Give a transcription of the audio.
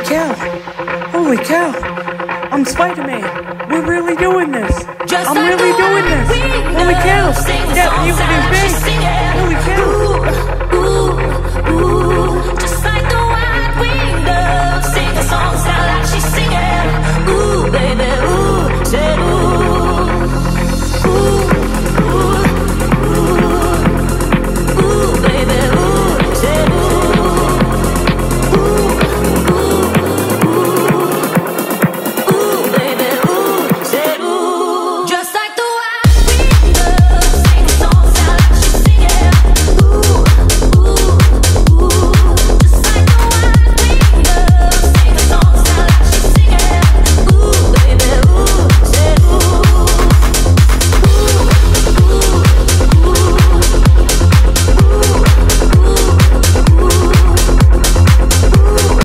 cow. Holy cow. I'm Spider-Man. We're really doing this. I'm really doing this. Holy cow. We got mutant and big. Holy cow.